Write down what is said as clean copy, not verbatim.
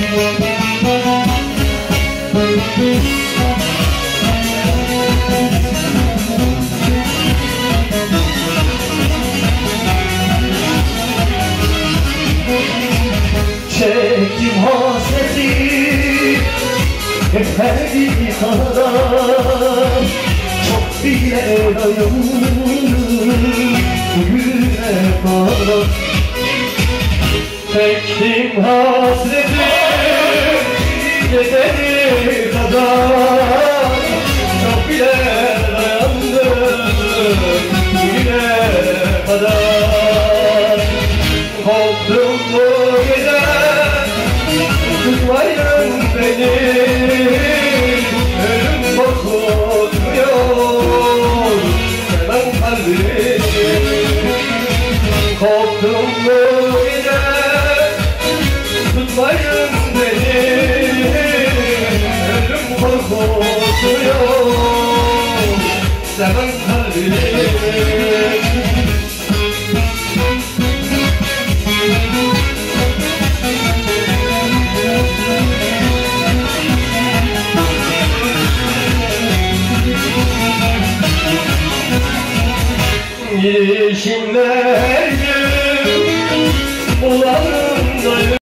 Çektim hasreti epey kadar, çok bile dayandım bugüne kadar. Çektim hasreti yeteri kadar, çok bile dayandım bugüne kadar. Korktum bu gece tutmayın beni, ölüm korkutuyor seven kalbimi. Korktum bu gece tutmayın beni, ölüm korkutuyor seven kalbimi. Gidişimde her gün bulanımdayım.